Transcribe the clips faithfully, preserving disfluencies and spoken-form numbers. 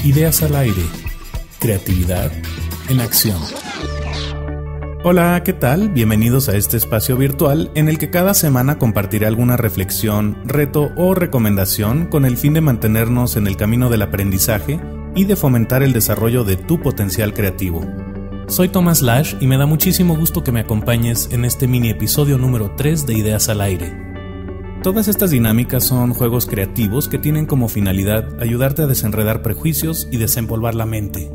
Ideas al aire. Creatividad en acción. Hola, ¿qué tal? Bienvenidos a este espacio virtual en el que cada semana compartiré alguna reflexión, reto o recomendación con el fin de mantenernos en el camino del aprendizaje y de fomentar el desarrollo de tu potencial creativo. Soy Thomas Lash y me da muchísimo gusto que me acompañes en este mini episodio número tres de Ideas al aire. Todas estas dinámicas son juegos creativos que tienen como finalidad ayudarte a desenredar prejuicios y desempolvar la mente.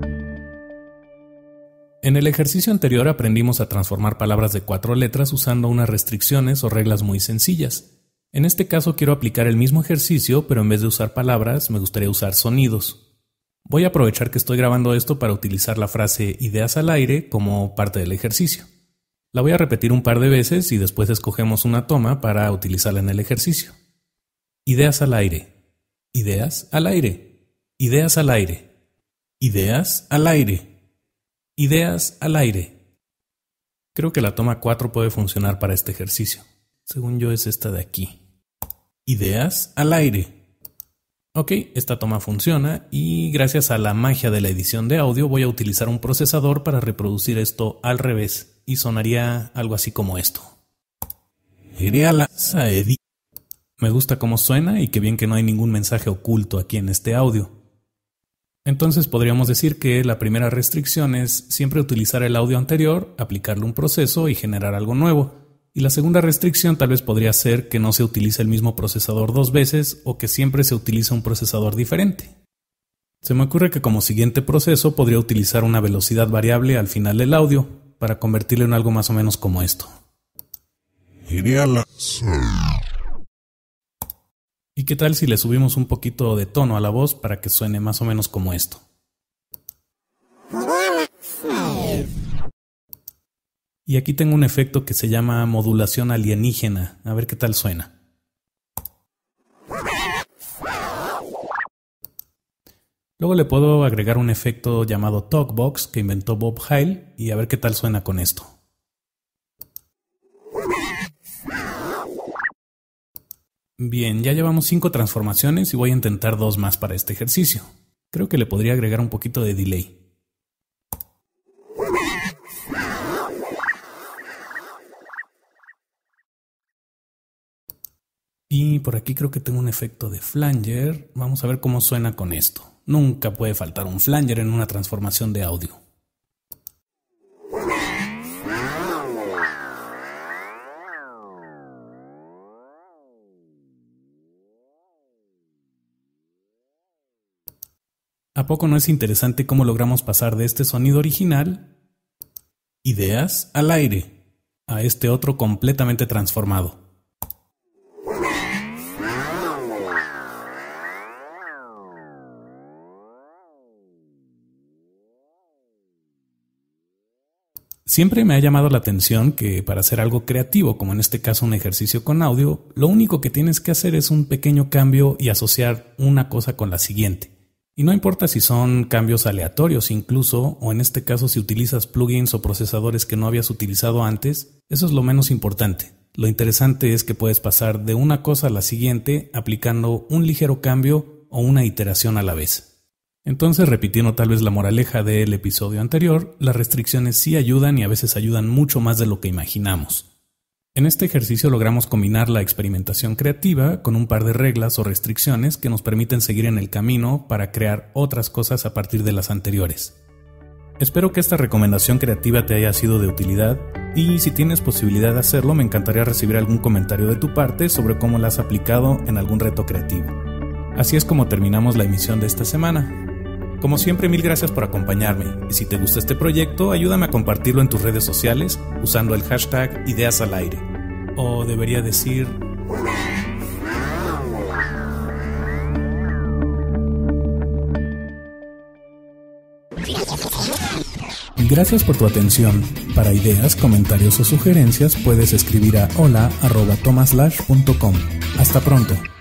En el ejercicio anterior aprendimos a transformar palabras de cuatro letras usando unas restricciones o reglas muy sencillas. En este caso quiero aplicar el mismo ejercicio, pero en vez de usar palabras, me gustaría usar sonidos. Voy a aprovechar que estoy grabando esto para utilizar la frase ideas al aire como parte del ejercicio. La voy a repetir un par de veces y después escogemos una toma para utilizarla en el ejercicio. Ideas al aire. Ideas al aire. Ideas al aire. Ideas al aire. Ideas al aire. Creo que la toma cuatro puede funcionar para este ejercicio. Según yo es esta de aquí. Ideas al aire. Ok, esta toma funciona y gracias a la magia de la edición de audio voy a utilizar un procesador para reproducir esto al revés. Y sonaría algo así como esto. Me gusta cómo suena y qué bien que no hay ningún mensaje oculto aquí en este audio. Entonces podríamos decir que la primera restricción es siempre utilizar el audio anterior, aplicarle un proceso y generar algo nuevo. Y la segunda restricción tal vez podría ser que no se utilice el mismo procesador dos veces o que siempre se utilice un procesador diferente. Se me ocurre que como siguiente proceso podría utilizar una velocidad variable al final del audio, para convertirlo en algo más o menos como esto. ¿Y qué tal si le subimos un poquito de tono a la voz para que suene más o menos como esto? Y aquí tengo un efecto que se llama modulación alienígena. A ver qué tal suena. Luego le puedo agregar un efecto llamado Talkbox que inventó Bob Heil y a ver qué tal suena con esto. Bien, ya llevamos cinco transformaciones y voy a intentar dos más para este ejercicio. Creo que le podría agregar un poquito de delay. Y por aquí creo que tengo un efecto de flanger. Vamos a ver cómo suena con esto. Nunca puede faltar un flanger en una transformación de audio. ¿A poco no es interesante cómo logramos pasar de este sonido original, ideas al aire, a este otro completamente transformado? Siempre me ha llamado la atención que para hacer algo creativo, como en este caso un ejercicio con audio, lo único que tienes que hacer es un pequeño cambio y asociar una cosa con la siguiente. Y no importa si son cambios aleatorios incluso, o en este caso si utilizas plugins o procesadores que no habías utilizado antes, eso es lo menos importante. Lo interesante es que puedes pasar de una cosa a la siguiente aplicando un ligero cambio o una iteración a la vez. Entonces, repitiendo tal vez la moraleja del episodio anterior, las restricciones sí ayudan y a veces ayudan mucho más de lo que imaginamos. En este ejercicio logramos combinar la experimentación creativa con un par de reglas o restricciones que nos permiten seguir en el camino para crear otras cosas a partir de las anteriores. Espero que esta recomendación creativa te haya sido de utilidad y si tienes posibilidad de hacerlo, me encantaría recibir algún comentario de tu parte sobre cómo la has aplicado en algún reto creativo. Así es como terminamos la emisión de esta semana. Como siempre, mil gracias por acompañarme y si te gusta este proyecto, ayúdame a compartirlo en tus redes sociales usando el hashtag Ideas al Aire. O debería decir... Gracias por tu atención. Para ideas, comentarios o sugerencias puedes escribir a hola arroba thomas lash punto com. Hasta pronto.